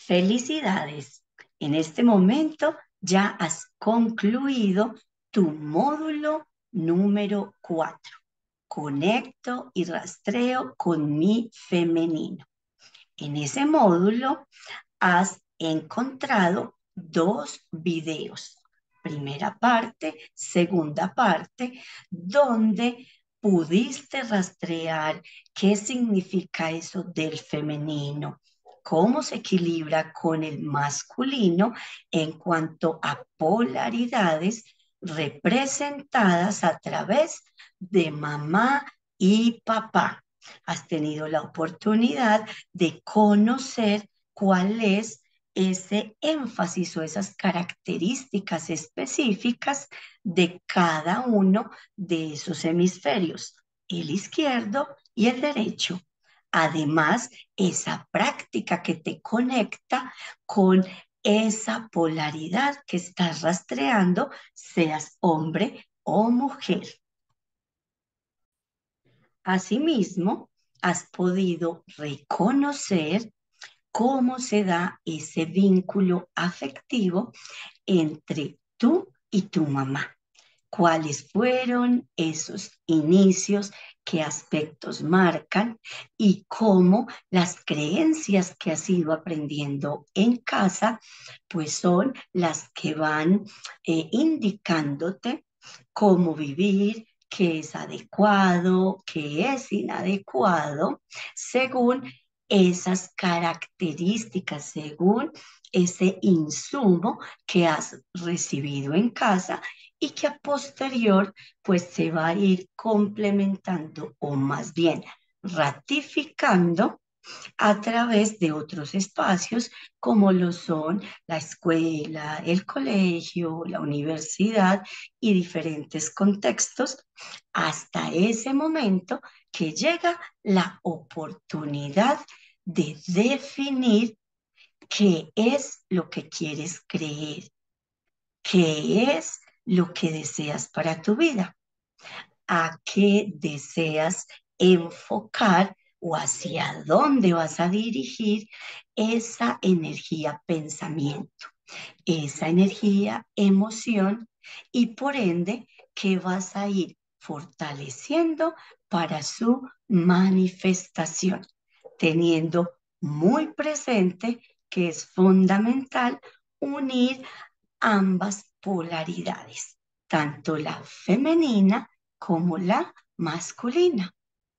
Felicidades. En este momento ya has concluido tu módulo número 4. Conecto y rastreo con mi femenino. En ese módulo has encontrado dos videos. Primera parte, segunda parte, donde pudiste rastrear qué significa eso del femenino, cómo se equilibra con el masculino en cuanto a polaridades representadas a través de mamá y papá. Has tenido la oportunidad de conocer cuál es ese énfasis o esas características específicas de cada uno de esos hemisferios, el izquierdo y el derecho. Además, esa práctica que te conecta con esa polaridad que estás rastreando, seas hombre o mujer. Asimismo, has podido reconocer cómo se da ese vínculo afectivo entre tú y tu mamá. ¿Cuáles fueron esos inicios? ¿Qué aspectos marcan? Y cómo las creencias que has ido aprendiendo en casa, pues son las que van indicándote cómo vivir, qué es adecuado, qué es inadecuado, según esas características, según ese insumo que has recibido en casa y que a posterior pues se va a ir complementando o más bien ratificando a través de otros espacios como lo son la escuela, el colegio, la universidad y diferentes contextos, hasta ese momento que llega la oportunidad de definir qué es lo que quieres creer, qué es lo que deseas para tu vida, a qué deseas enfocar o hacia dónde vas a dirigir esa energía pensamiento, esa energía emoción y por ende que vas a ir fortaleciendo para su manifestación, teniendo muy presente que es fundamental unir ambas polaridades, tanto la femenina como la masculina.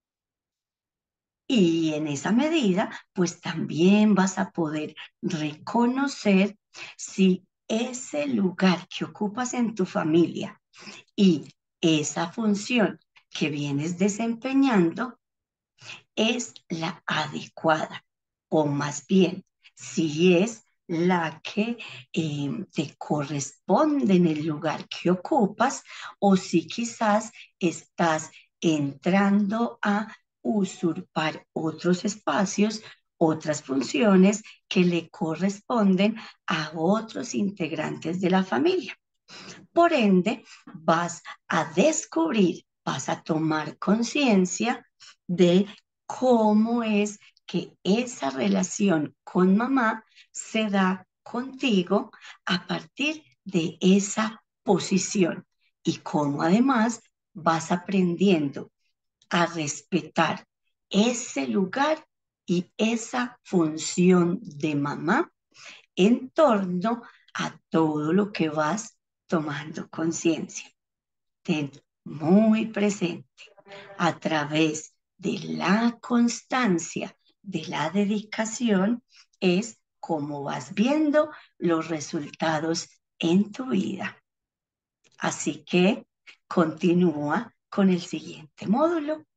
Y en esa medida, pues también vas a poder reconocer si ese lugar que ocupas en tu familia y esa función que vienes desempeñando es la adecuada, o más bien, si es la que te corresponde en el lugar que ocupas, o si quizás estás entrando a usurpar otros espacios, otras funciones que le corresponden a otros integrantes de la familia. Por ende, vas a descubrir, vas a tomar conciencia de cómo es que esa relación con mamá se da contigo a partir de esa posición y cómo además vas aprendiendo a respetar ese lugar y esa función de mamá en torno a todo lo que vas tomando conciencia. Ten muy presente a través de la constancia, de la dedicación, es cómo vas viendo los resultados en tu vida. Así que continúa con el siguiente módulo.